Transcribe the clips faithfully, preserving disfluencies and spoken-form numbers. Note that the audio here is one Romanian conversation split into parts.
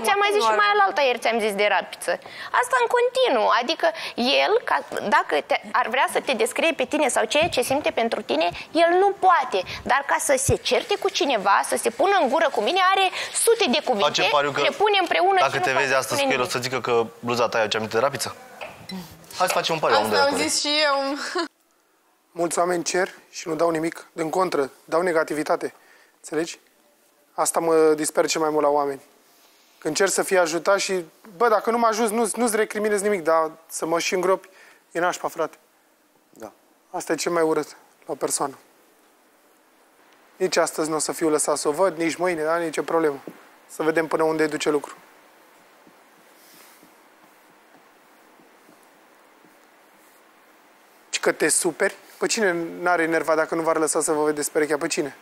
ți-am mai zis și mai alaltă ieri ți-am zis de rapiță. Asta în continuu. Adică el, ca, dacă te, ar vrea să te descrie pe tine sau ceea ce simte pentru tine, el nu poate. Dar ca să se certe cu cineva, să se pună în gură cu mine, are sute de cuvinte, le pune împreună. Dacă te vezi astăzi cu el, o să zică că bluza ta e aminte de rapiță? Hai să facem un pariu. Asta am zis și eu. Mulți oameni cer și nu dau nimic. Din contră, dau negativitate. Înțelegi? Asta mă disper cel mai mult la oameni. Când cer să fie ajutat și, bă, dacă nu mă ajuți, nu, nu-ți recriminez nimic, dar să mă și îngropi, e nașpa, frate. Da. Asta e cel mai urât la o persoană. Nici astăzi nu o să fiu lăsat să o văd, nici mâine, dar nici o problemă. Să vedem până unde duce lucru. Și că te superi? Pe cine n-are enervat dacă nu v-ar lăsa să vă vedeți perechea? Pe cine?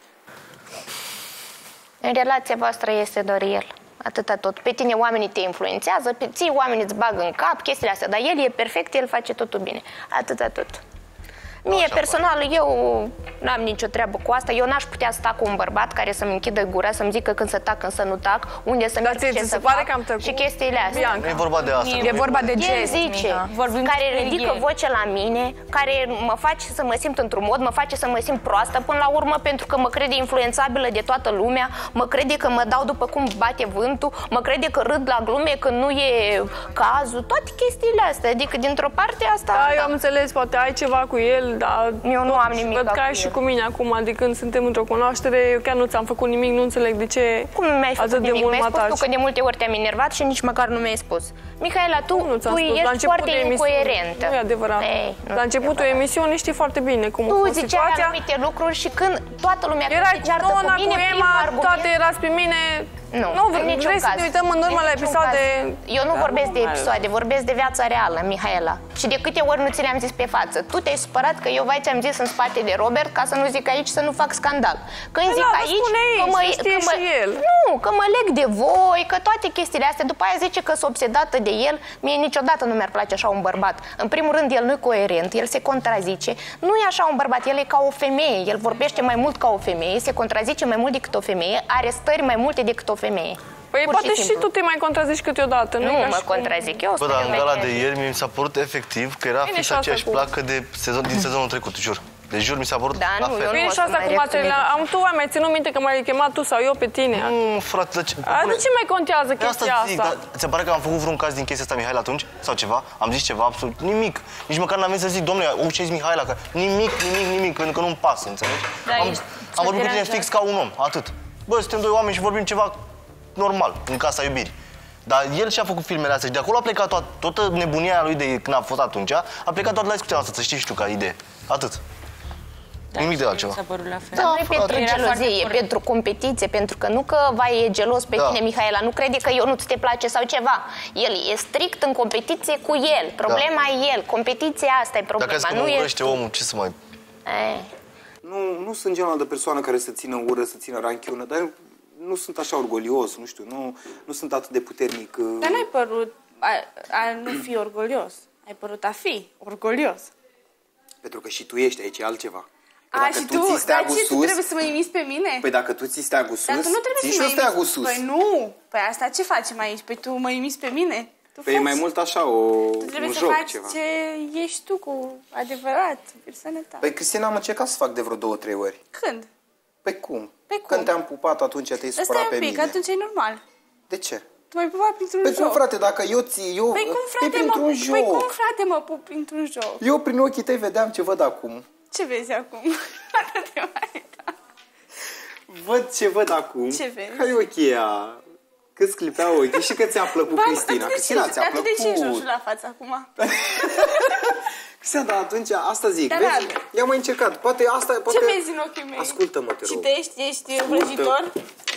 În relația voastră este doar el. Atâta tot. Pe tine oamenii te influențează, pe ții oamenii îți bagă în cap chestiile astea, dar el e perfect, el face totul bine. Atâta tot. Mie, așa personal, eu n-am nicio treabă cu asta. Eu n-aș putea sta cu un bărbat care să-mi închidă gura, să-mi zică când să tac, când să nu tac, unde să merg, ce să fac și chestiile astea. Nu e vorba de asta. E vorba de el zice, care ridică vocea la mine, care mă face să mă simt într-un mod, mă face să mă simt proastă până la urmă, pentru că mă crede influențabilă de toată lumea, mă crede că mă dau după cum bate vântul, mă crede că râd la glume când nu e cazul, toate chestiile astea. Adică, dintr-o parte, asta... Da, eu am înțeles, poate ai ceva cu el, dar eu nu am nimic. Văd că ai și cu mine acum, de când suntem într-o cunoaștere, eu chiar nu ți-am făcut nimic, nu înțeleg de ce Cum mi-ai făcut atât de nimic? mult Mi-ai mă spus ataci. tu că de multe ori te-am enervat și nici măcar nu mi-ai spus. Mihaela, tu, nu tu ești foarte incoerentă. Nu e adevărat. Ei, nu la începutul emisiunii știi foarte bine cum a tu fost ziceai situația. anumite lucruri și când toată lumea Erai se ceartă cu Dona, cu mine, cu primul Emma, argument... toate erați pe mine. Nu, nu în niciun vrei caz. să ne uităm în urmă la episoade. Eu nu vorbesc de episoade, vorbesc de viața reală, Mihaela. Și de câte ori nu ți le-am zis pe față? Tu te-ai supărat că eu vai ți-am zis în spate de Robert ca să nu zic aici să nu fac scandal. Când zic da, aici, aici, că mă, știe că mă, și el. nu, că mă leg de voi, că toate chestiile astea, după aia zice că sunt obsedată de el. Mie niciodată nu mi-ar place așa un bărbat. În primul rând, el nu e coerent, el se contrazice. Nu e așa un bărbat, el e ca o femeie, el vorbește mai mult ca o femeie, se contrazice mai mult decât o femeie, are stări mai multe decât o femeie. Păi Pur poate și, și tu te mai contrazici câteodată. Nu, nu mă contrazic. Eu Bă, dar în gala de ieri mi s-a părut efectiv că era fix aceeași placă de sezon, din sezonul trecut, jur. De jur mi s-a părut da, la nu, fel. Eu Bine, și asta cu materiile. Am tu ai mai ținut minte că m-ai chemat tu sau eu pe tine? Nu, frate, dar ce... A, de ce mai contează chestia asta? Zic, asta? Ți-a pare că am făcut vreun caz din chestia asta, Mihaela, atunci? Sau ceva? Am zis ceva? Absolut nimic. Nici măcar n-am venit să zic, domnule, uciți Mihaela, că nimic, nimic, nimic, pentru că nu-mi pasă, înțelegi? Da, am am vorbit cu tine fix ca un om, atât. Bă, suntem doi oameni și vorbim ceva normal, în casa iubirii. Dar el și-a făcut filmele astea și de acolo a plecat toată, toată nebunia lui de când a fost atunci, a plecat doar la discuția asta, să știi și tu ca idee. Atât. Da, nimic de altceva. S-a părut la fel. Da, nu e pentru gelozie, e pentru competiție, pentru că nu că vai e gelos pe da. tine, Mihaela, nu crede că eu nu ți te place sau ceva. El e strict în competiție cu el. Problema da. e el, competiția asta e problema. Dacă nu mă e urăște omul, ce să mai... E. Nu, nu sunt genul de persoană care să țină ură, să țină ranchiună, dar nu sunt așa orgolios, nu știu, nu, nu sunt atât de puternic. Dar n-ai părut a, a nu fi orgolios, ai părut a fi orgolios. Pentru că și tu ești aici, e altceva. Că A, dacă și tu, tu, ți steagul dar ce, sus, tu trebuie să mă imiți pe mine? Păi dacă tu ți steagul sus, Dar tu nu trebuie ții să mă și steagul imiți. sus. Păi nu, păi asta ce facem aici? Păi tu mă imiți pe mine? Tu Păi e mai mult așa, o, tu trebuie un să joc, faci ceva. ce ești tu cu adevărat, persoana ta. Păi Cristina, am încercat să fac de vreo două, trei ori. Când? Păi cum? Păi cum? Când te-am pupat, atunci te-ai Ăsta supărat e pe un pic, mine. atunci e normal. De ce? Tu m-ai pupat printr-un Păi joc. cum, frate, dacă eu ți... Eu, Păi cum, frate, printr-un mă, joc. păi cum, frate, mă pup printr-un joc? Eu prin ochii tăi vedeam ce văd acum. Ce vezi acum? te mai da. Văd ce văd acum. Ce vezi? Care e ochii ăia? Cât sclipea ochii și că ți-a plăcut Ba, Cristina. Cristina, ți-a dar plăcut. de ce ești roșu la față acum? Cristina, dar atunci, asta zic, Dar vezi? da. I-am mai încercat. Poate asta... Poate... Ce vezi în ochii mei? Ascultă-mă, te rog. Citești? Ești Ascultă. vrăjitor?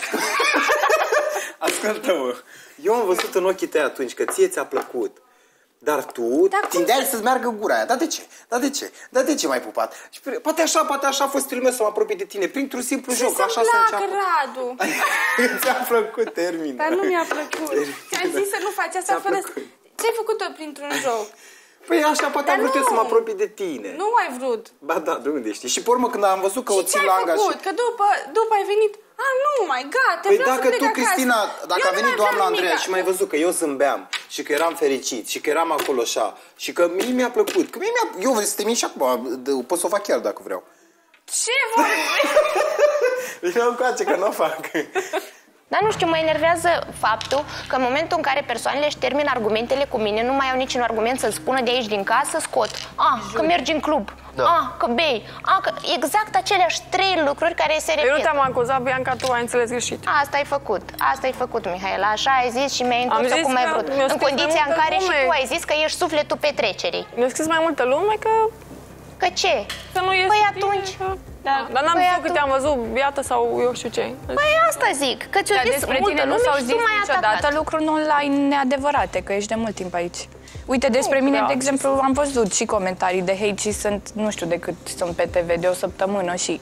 Ascultă-mă. Eu am văzut în ochii tăi atunci că ție ți-a plăcut. Dar tu Dar tindeai să-ți meargă gura aia. Dar de ce? Dar de ce? Dar de ce m-ai pupat? Și poate așa, poate așa a fost stilul meu să mă apropii de tine. Printr-un simplu joc. Să-mi Așa placă, să Radu. Ți-a plăcut, termin. Dar nu mi-a plăcut. Ți-am zis să nu faci asta fără să... Ți-ai făcut-o printr-un joc. Păi așa, poate Dar am vrut nu. eu să mă apropii de tine. Nu ai vrut. Ba da, de unde știi? Și pe urmă când am văzut că Și o țin ce-ai la angaj... făcut? Că după, după ai venit... Ah, nu, mai gata, Păi vreau dacă să plec tu, acasă. Cristina, dacă Eu a nu venit mai doamna vreau nimic. Andreea și m-ai văzut că eu zâmbeam și că eram fericit și că eram acolo așa și că mie mi-a plăcut, că mie mi-a... Eu vreau să te mint și acum, de- pot să o fac chiar dacă vreau. Ce vorbești? Vine încoace că nu o fac. Dar nu știu, mă enervează faptul că în momentul în care persoanele își termină argumentele cu mine, nu mai au niciun argument să spună de aici din casă, scot. A, că mergi în club. Da. A, că bei. A, că exact aceleași trei lucruri care se Eu nu repetă. te-am acuzat, Bianca, tu ai înțeles greșit. Asta ai făcut. Asta ai făcut, Mihaela. Așa ai zis și mi-ai Am întors zis cum ai că vrut. mi-a În scris condiția mai în multă care și lume. tu ai zis că ești sufletul petrecerii. Mi-a scris mai multă lume că... Că ce? Că nu este Păi bine, atunci... că... Da. Dar n-am Păi zis eu atunci- că te-am văzut biată sau eu știu ce. Păi asta zic, că ți-o Dar zis despre multă tine nu lume s-au și zis tu m-ai niciodată atacat. lucruri online neadevărate, că ești de mult timp aici. Uite, despre mine, prea. de exemplu, am văzut și comentarii de hate și sunt, nu știu de cât sunt pe T V, de o săptămână și...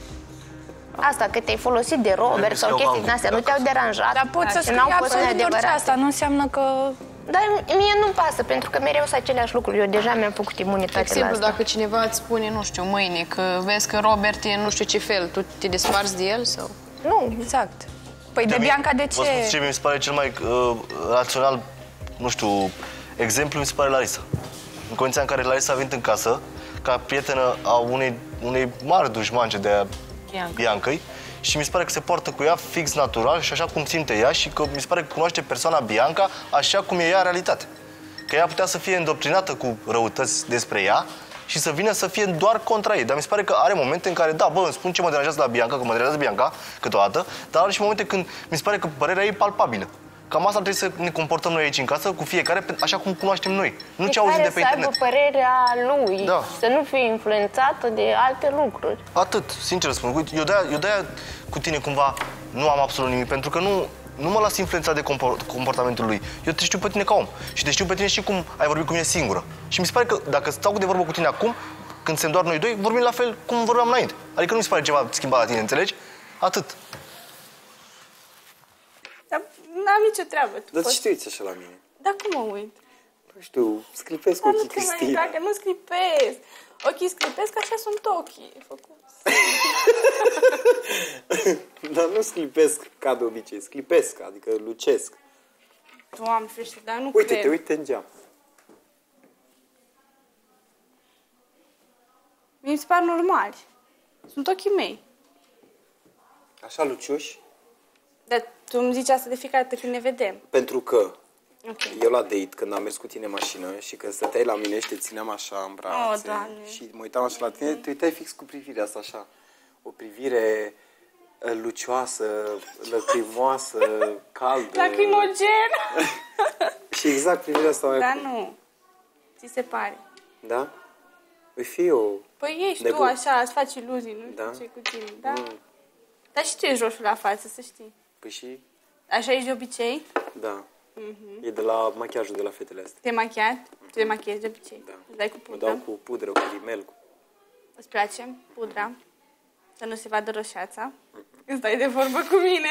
Asta, că te-ai folosit de Robert Mi sau se chestii iau din astea, nu te-au deranjat. Dar pot să Și scrii n-au fost absolut orice neadevărate. asta, nu înseamnă că... Dar mie nu-mi pasă, pentru că mereu sunt aceleași lucruri. Eu deja mi-am făcut De imunitate la exemplu, asta. dacă cineva îți spune, nu știu, mâine, că vezi că Robert e nu știu ce fel, tu te desparți de el sau... Nu, exact. Păi de mie- Bianca, de Vă spun ce? ce mi se pare cel mai uh, rațional, nu știu, exemplu mi se pare Larisa. În condiția în care Larisa a venit în casă ca prietenă a unei, unei mari dușmance de a Bianca. Biancăi și mi se pare că se poartă cu ea fix natural și așa cum simte ea și că mi se pare că cunoaște persoana Bianca așa cum e ea în realitate. Că ea putea să fie îndoctrinată cu răutăți despre ea și să vină să fie doar contra ei. Dar mi se pare că are momente în care, da, bă, îmi spun ce mă deranjează la Bianca, că mă deranjează Bianca câteodată, dar are și momente când mi se pare că părerea ei e palpabilă. Cam asta trebuie să ne comportăm noi aici în casă, cu fiecare, așa cum cunoaștem noi. Nu ce auzim de pe să internet. aibă părerea lui, Da. să nu fie influențată de alte lucruri. Atât, sincer spun. Uite, eu de-aia, eu de-aia cu tine cumva nu am absolut nimic, pentru că nu, nu mă las influențat de compor- comportamentul lui. Eu te știu pe tine ca om și te știu pe tine și cum ai vorbit cu mine singură. Și mi se pare că dacă stau de vorbă cu tine acum, când suntem doar noi doi, vorbim la fel cum vorbeam înainte. Adică nu mi se pare ceva schimbat la tine, înțelegi? Atât. Dar n-am nicio treabă. Tu Dar poți... ce te uiți așa la mine? Dar cum mă uit? Nu știu, sclipesc Dar nu ochii, te mai Cristina. dacă nu sclipesc. Ochii sclipesc, așa sunt ochii. Făcut. Dar nu sclipesc ca de obicei, sclipesc, adică lucesc. Doamne, ferește, dar nu Uite, cred. te uite în geam. Mie mi se par normali. Sunt ochii mei. Așa lucioși, Dar tu îmi zici asta de fiecare dată când ne vedem. pentru că Ok. eu la date, când am mers cu tine în mașină și când stăteai la mine și te țineam așa în brațe Oh, Doamne. și mă uitam așa la tine, te uitai fix cu privirea asta așa. O privire uh, lucioasă, lăcrimoasă, caldă. Lacrimogen! Și exact privirea asta mai... Dar nu. Ți se pare. Da? Voi fi eu... Păi ești De tu bun. așa, îți faci iluzii, nu știu Da? ce cu tine, da? Mm. Dar și tu ești roșu la față, să știi. Păi și... Așa ești de obicei? Da. Mhm. E de la machiajul de la fetele astea. Te machiat? Tu te machiezi de obicei? Da. Îți dai cu Mă pudră? dau cu pudră, cu rimel, cu... Îți place pudra? Să nu se vadă roșața? Îți dai de vorbă cu mine?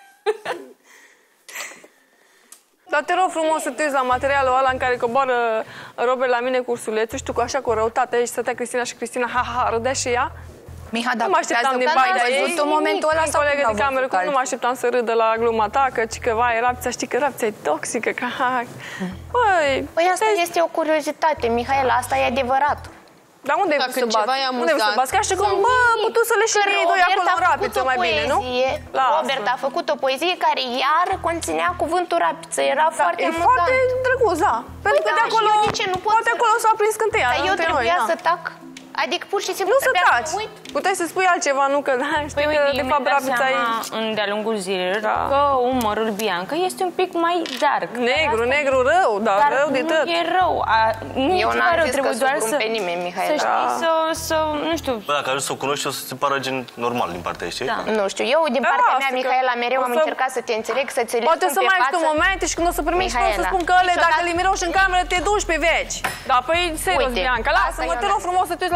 Dar te rog frumos să te uiți la materialul ăla în care coboară Robert la mine cu ursulețul și tu cu așa cu răutate și stătea Cristina și Cristina, ha, ha, ha, râdea și ea. Miha, Nu dacă mă așteptam din ai baie de văzut ei. în momentul ăla sau Colegă când de au cameră, văzut cum nu mă alții? așteptam să râdă la gluma ta, că, ci că vai, rapța, știi că rapța e toxică, că ha, Păi, Păi asta este o curiozitate, Mihaela, asta e adevărat. dar unde Dacă e să ceva bat? e Unde e să amuzant bat? Ca și cum, sau- bă, putut să le și Că ei doi acolo în a rapiță făcut o mai bine, nu? poezie, La Robert asta. a făcut o poezie care iar conținea cuvântul rapiță. Era Da, foarte e amuzant. foarte drăguț, da. Pentru că da, de și acolo, eu de ce nu pot poate să- acolo s-a prins cântăia. Dar eu între noi, trebuia da. să tac. Adică pur și simplu Nu să trebuia taci. să uit. Puteai să spui altceva, nu că, da, știi Păi că uite, de eu fapt mi-am dat rapița e... seama în de-a lungul zilelor Da. că umărul Bianca este un pic mai dark. Negru, Dar asta- negru rău, dar, Dar rău de nu tot. e rău. A, nu Eu e n-am ceva rău, zis că trebuie doar suprum să, pe nimeni, să Mihaela. știi, să, să, nu știu, Bă, dacă ajungi să o cunoști, o să se pară gen normal din partea ei, știi? Da. Nu știu, eu din Da, partea asta mea, că Mihaela, mereu o am să- încercat să te înțeleg, să-ți le Poate spun să pe mai ai tu față. momente și când o să primești, o să Mihaela, spun că ele, niciodată- dacă le miroși în cameră, te duci pe veci. Da, păi, serios, Uite, Bianca, asta lasă-mă, eu te n-am rog frumos să te uiți la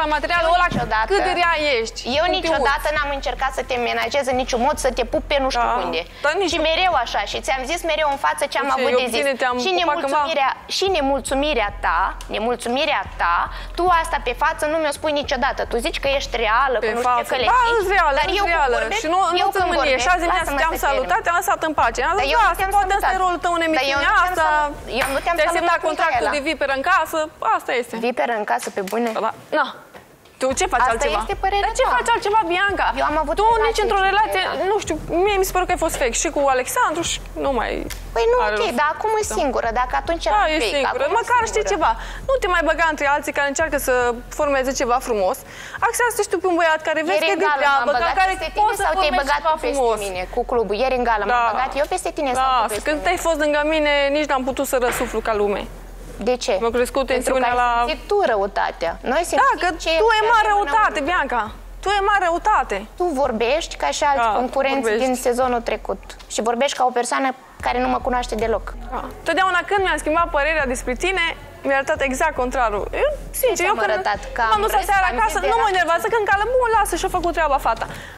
materialul ăla cât de rea ești. Eu niciodată n-am încercat să te menajez în niciun mod, să te pup pe nu știu Da. unde. Dar nici Și nu- mereu așa. Și ți-am zis mereu în față ce am Ce, avut eu de zis. bine te-am Și pupat nemulțumirea, și nemulțumirea ta, nemulțumirea ta, tu asta pe față nu mi-o spui niciodată. Tu zici că ești reală, Pe că nu știu ce, față. că le Da, zici, îți reală, dar îți eu când reală. vorbesc, Și nu, eu nu-ți când mânie. vorbesc, Și azi dimineață lasă-mă te-am să termin. salutat, te-am lăsat în pace. Am Dar zis, eu nu lasă, te-am poate ăsta e salutat. rolul tău în Dar eu nu emisiunea te-am asta. salutat. Eu nu te-am Te-ai salutat, semnat contractul Mihaela. de viperă în casă, asta este. Viperă în casă, pe bune? Da, na. Tu ce faci Asta altceva? este părerea Dar ce ta. faci altceva, Bianca? Eu am avut Tu relații nici într-o cu relație, Mihaela. nu știu, mie mi se pare că ai fost fake și cu Alexandru și nu mai... Păi nu, are ok, rost. dar acum e singură, dacă atunci era Da, e fake, singură. acum e Măcar știi singură. ceva. Nu te mai băga între alții care încearcă să formeze ceva frumos. Axează și tu pe un băiat care vezi Ieri că e în de gală treabă, m-am ca băgat care peste poți tine să sau te-ai formezi băgat ceva tu peste frumos. mine cu clubul? Ieri în gală m-am Da. băgat eu peste tine sau Da, tu peste când mine? te-ai fost lângă mine, nici n-am putut să răsuflu ca lume. De ce? Mi-a crescut Pentru că tensiunea ai la... simțit tu răutatea. Noi simțim Da, că ce tu e ce mare avem răutate, înăuntru. Bianca. Tu e mare răutate. Tu vorbești ca și alți Da, concurenți vorbești. din sezonul trecut. Și vorbești ca o persoană care nu mă cunoaște deloc. Da. Totdeauna când mi-am schimbat părerea despre tine, mi-a arătat exact contrarul. Eu, sincer, ți-am eu când arătat? Că m-am am dus râs, aseară am acasă, zis de nu mă era- enervează când cală, bun, lasă și-a făcut treaba fata.